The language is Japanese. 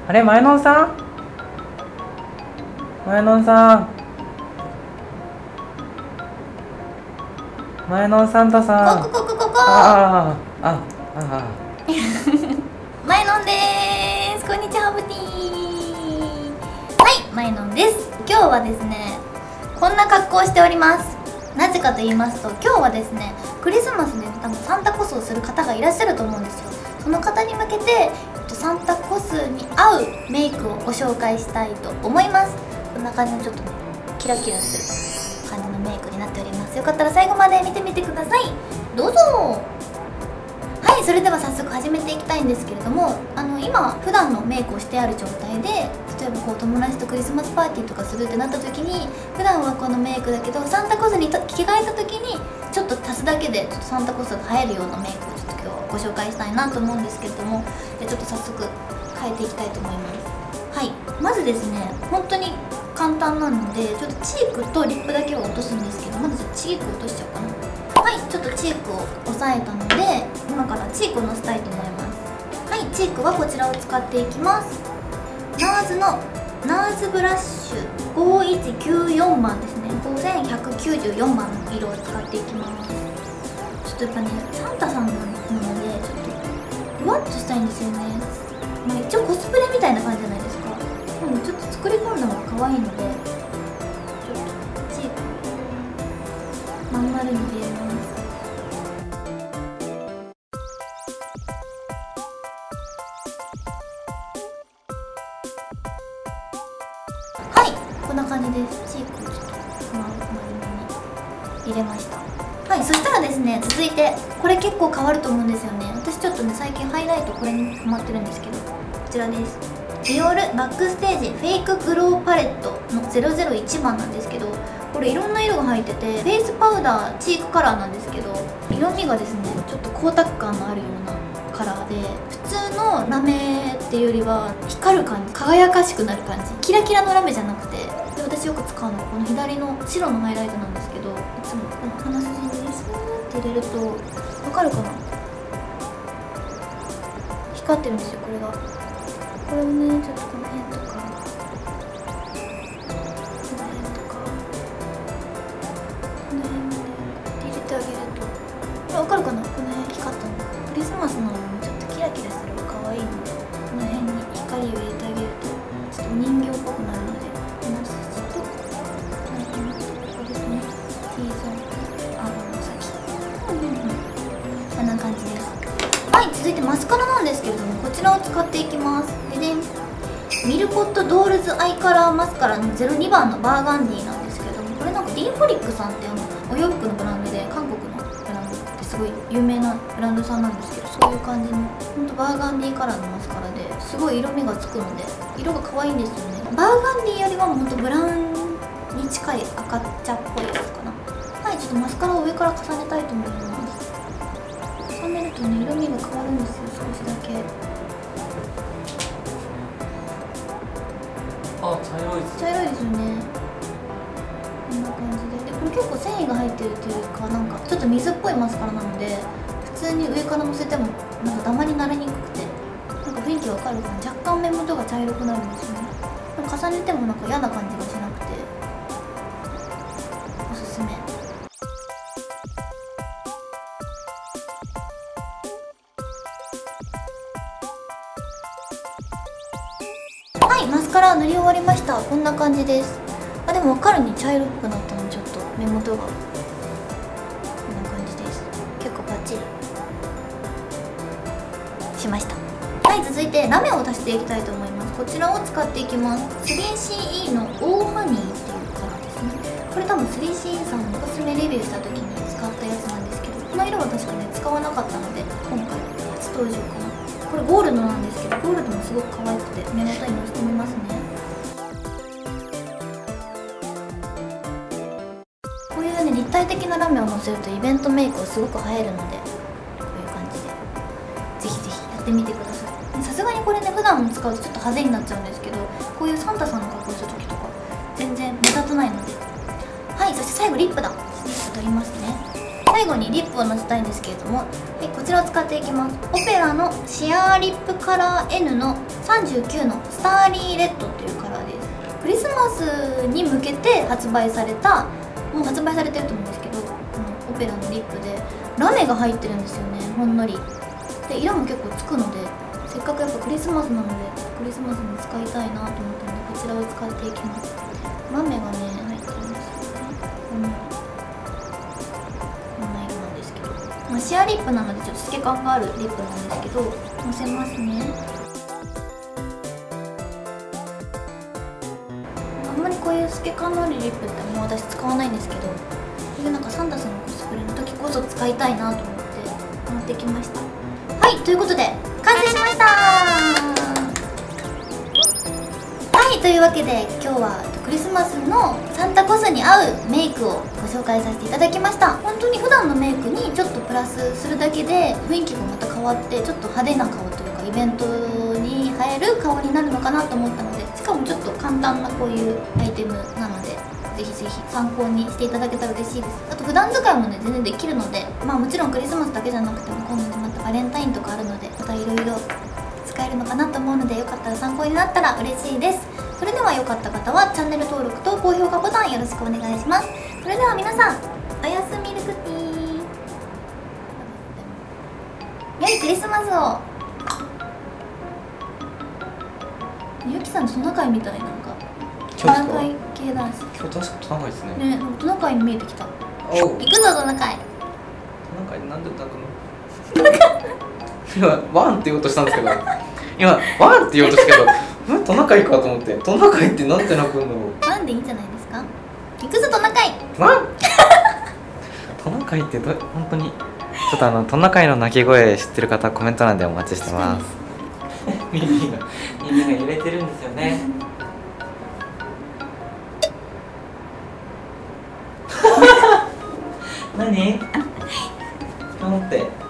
あれ、前野さん、前野さん、前野サンタさん。 こああああ。 マイノンです。こんにちは、ハブティー。はい、マイノンです。今日はですね、こんな格好をしております。なぜかと言いますと、今日はですね、クリスマスで多分サンタコスをする方がいらっしゃると思うんですよ。その方に向けてサンタコスに合うメイクをご紹介したいと思います。こんな感じのちょっとね、キラキラする感じのメイクになっております。よかったら最後まで見てみてください。どうぞ。はい、それでは早速始めていきたいんですけれども、今普段のメイクをしてある状態で、例えばこう友達とクリスマスパーティーとかするってなった時に、普段はこのメイクだけどサンタコスに着替えた時にちょっと足すだけでちょっとサンタコスが映えるようなメイクをちょっと今日ご紹介したいなと思うんですけれども、ちょっと早速変えていきたいと思います。はい、まずですね、本当に簡単なのでちょっとチークとリップだけを落とすんですけど、まずチークを落としちゃおうかな。はい、ちょっとチークを押さえたので今からチークをのせたいと思います。はい、チークはこちらを使っていきます。ナーズのナーズブラッシュ5194番ですね。5194番の色を使っていきます。ちょっとやっぱね、サンタさんなのでちょっとふわっとしたいんですよね。まあ、一応コスプレみたいな感じじゃないですか。でもちょっと作り込んだ方が可愛いので、ちょっとチークまん丸に入れます。はい、こんな感じです。チークをちょっと丸めに入れました。はい、そしたらですね、続いてこれ結構変わると思うんですよね。私ちょっとね、最近ハイライトこれにハマってるんですけど、こちらです。ディオールバックステージフェイクグローパレットの001番なんですけど、これいろんな色が入ってて、フェイスパウダーチークカラーなんですけど、色味がですねちょっと光沢感のあるようなカラーで、普通のラメっていうよりは光る感じ、輝かしくなる感じ、キラキラのラメじゃなくて、で私よく使うのがこの左の白のハイライトなんですけど、いつもこの鼻筋にスーッて入れるとわかるかな、光ってるんですよ。これがこれをね、ちょっとこの辺とか入れてあげると、これ分かるかな、この辺光ったの。クリスマスなのにちょっとキラキラする可愛いので、この辺に光を入れてあげるとちょっとお人形っぽくなるので、この筋とこの辺のここですね、T ゾーン、顎の先、こんな感じです。はい、続いてマスカラなんですけれども、こちらを使っていきます。でね、ミルコットドールズアイカラーマスカラの02番のバーガンディなんですけれども、これなんかディーフォリックさんってお洋服のブランドで、韓国のブランドってすごい有名なブランドさんなんですけど、そういう感じのほんとバーガンディカラーのマスカラですごい色味がつくので色が可愛いんですよね。バーガンディよりはほんとブラウンに近い赤茶っぽいやつかな。はい、ちょっとマスカラを上から重ねたいと思います。重ねるとね、色味が変わるんですよ、少しだけ。 あ、茶色いです。 茶色いですよね。こんな感じで、これ結構繊維が入ってるっていうか、なんかちょっと水っぽいマスカラなので、普通に上からのせてもなんかダマになりにくくて、なんか雰囲気わかるかな、若干目元が茶色くなるんですよね。重ねてもなんか嫌な感じがしなくておすすめ。はい、マスカラ塗り終わりました。こんな感じです。あ、でも分かるに茶色っぽくなったので、ちょっと目元がこんな感じです。結構バッチリしました。はい、続いてラメを足していきたいと思います。こちらを使っていきます。 3CE のオーハニーっていうカラーですね。これ多分 3CE さんのコスメレビューした時に使ったやつなんですけど、この色は確かね使わなかったので今回初登場かな。これゴールドなんですけど、ゴールドもすごく可愛くて目元にのせてみますね。こういうね、立体的なラメをのせるとイベントメイクはすごく映えるので、こういう感じでぜひぜひやってみてください。さすがにこれね、普段使うとちょっと派手になっちゃうんですけど、こういうサンタさんの格好する時とか全然目立たないので。はい、そして最後リップだ。リップ取りますね。は最後にリップをのせたいんですけれども、はい、こちらを使っていきます。オペラのシアーリップカラー N の39のスターリーレッドっていうカラーです。クリスマスに向けて発売された、もう発売されてると思うんですけど、このオペラのリップでラメが入ってるんですよね、ほんのりで。色も結構つくので、せっかくやっぱクリスマスなのでクリスマスに使いたいなと思ったので、こちらを使っていきます。ラメがね入ってるんですよね。こんな色なんですけど、まあ、シアーリップなのでちょっと透け感があるリップなんですけど、のせますね。あんまりこういう透け感のあるリップってもう私使わないんですけど、こういうなんかサンタさんのコスプレの時こそ使いたいなと思って持ってきました。はい、ということで完成しました。はい、というわけで今日はクリスマスのサンタコスに合うメイクをご紹介させていただきました。本当に普段のメイクにちょっとプラスするだけで雰囲気がまた変わって、ちょっと派手な顔というかイベントに映える顔になるのかなと思ったので、しかもちょっと簡単なこういうアイテムなので、ぜひぜひ参考にしていただけたら嬉しいです。あと普段使いもね全然できるので、まあもちろんクリスマスだけじゃなくても今度またバレンタインとかあるので、またいろいろ使えるのかなと思うので、よかったら参考になったら嬉しいです。それではよかった方はチャンネル登録と高評価ボタンよろしくお願いします。それでは皆さん、おやすみルクティー。良いクリスマスを。ゆきさんのトナカイみたい、なんかトナカイ系だし。 今日確かトナカイですね。 ね、なんかトナカイに見えてきた。 おう、 行くぞトナカイ。 トナカイなんで泣くの？今ワンって言おうとしたんですけど、今ワンって言おうとしたけど、トナカイかと思って、トナカイってなんで泣くんだろう。 ワンでいいんじゃないですか。行くぞトナカイ。 ワントナカイって本当にちょっとトナカイの鳴き声知ってる方コメント欄でお待ちしてます。耳が揺れてるんですよね。何？頑張って。